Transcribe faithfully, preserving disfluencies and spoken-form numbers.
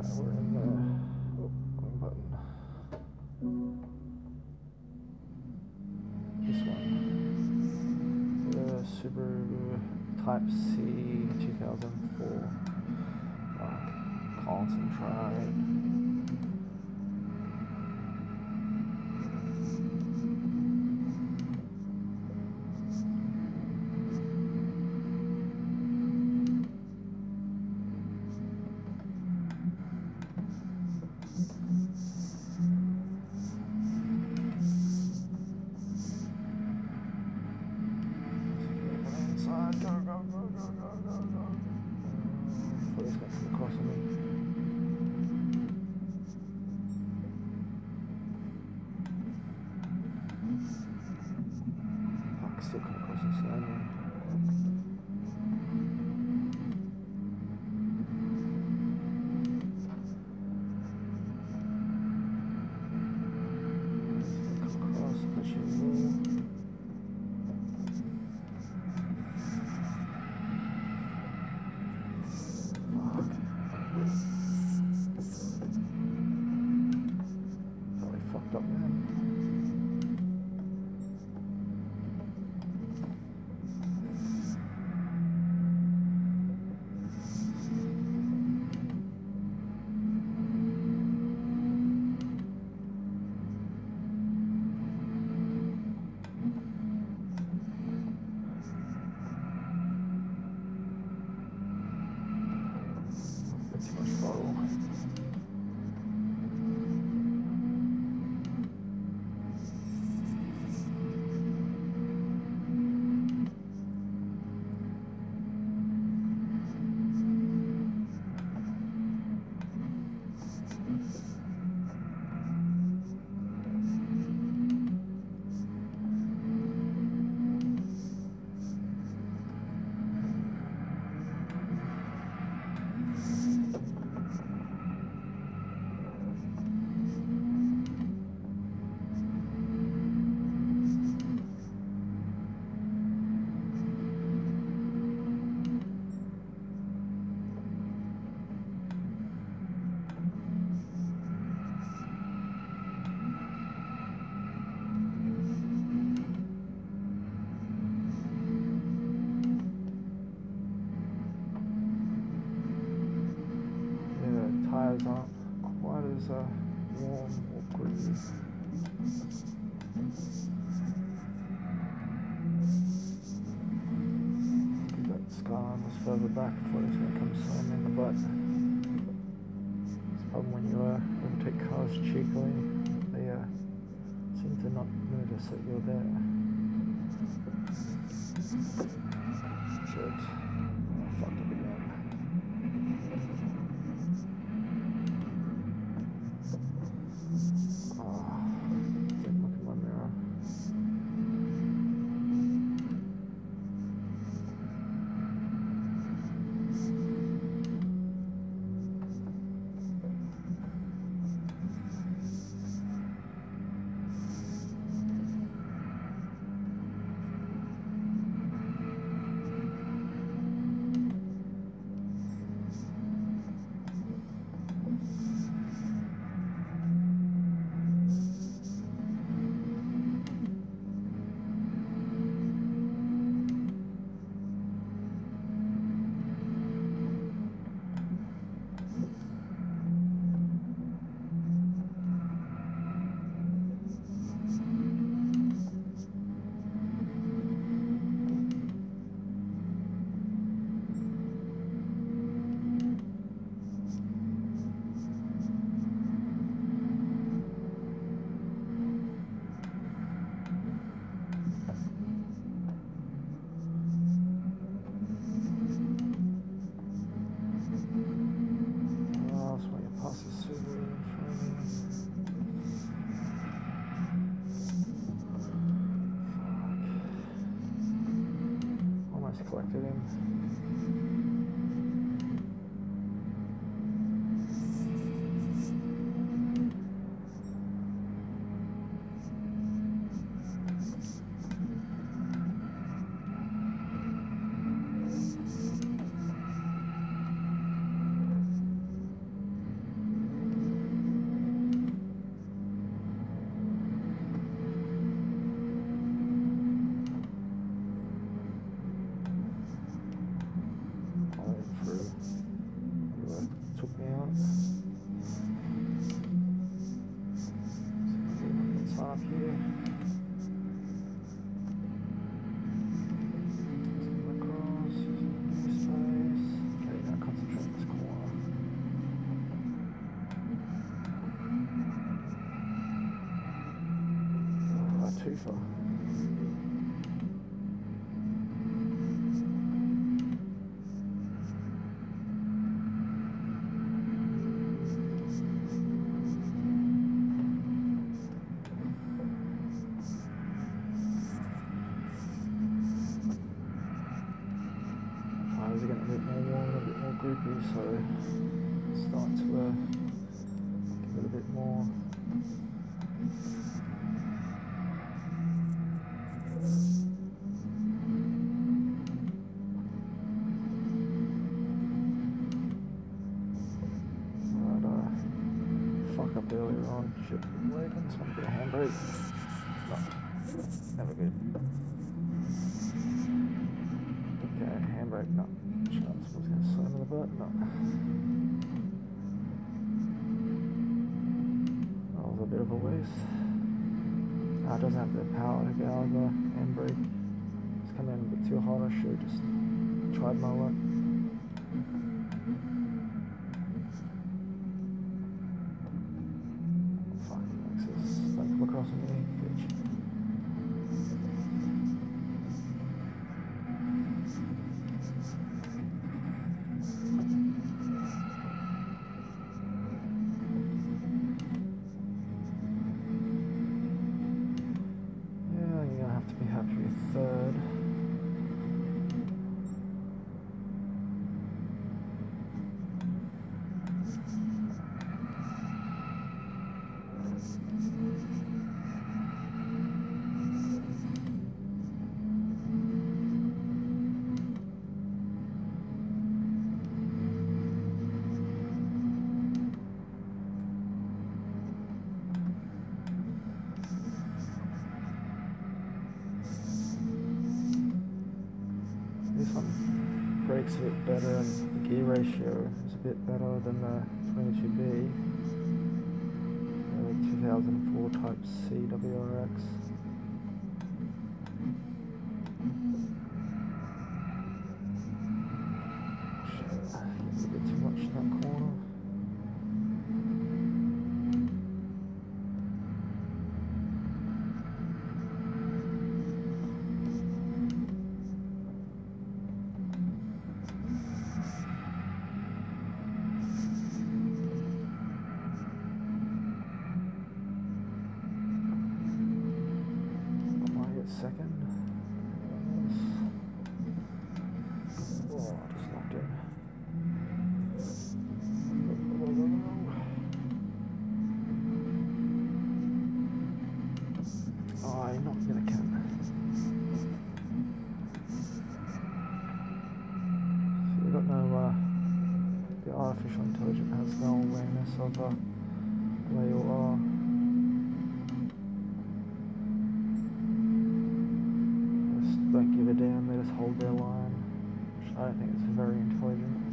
we're in the oh, wrong button. This one. The Subaru Type C two thousand four. Uh, concentrate. Still come across the slowly. Come across, but you will. Fuck. Totally fucked up, man. Too much throttle. Tires aren't quite as uh, warm or groovy. That Skyline was further back before it's going to come slam in the butt. It's a problem when you uh, overtake cars cheekily. They uh, seem to not notice that you're there. Shit. I fucked up again. Collected him. safer. Tires are getting a bit more warm, a bit more grippy, so start to uh, give it a bit more. Right, uh, fuck up earlier on. Shit, waiting, so I'm gonna get a handbrake. No, never good. Okay, handbrake, no. Shit, I'm supposed to get slam in the butt, no. That was a bit of a waste. Uh, it doesn't have the power to go over handbrake. It's coming in a bit too hot, I should have just tried my luck. Fucking Lexus, don't come across on me, bitch. Yeah, you're gonna have to be happy with third. This one brakes a bit better and the gear ratio is a bit better than the twenty-two B, the two thousand four Type C W R X. Shit, it's a bit too much in that corner. Second. Oh, I just knocked in. Oh, I knocked in a can. So you've got no, uh, the artificial intelligence has no awareness of uh, where you are. Don't give a damn, they just hold their line, which I don't think is very intelligent.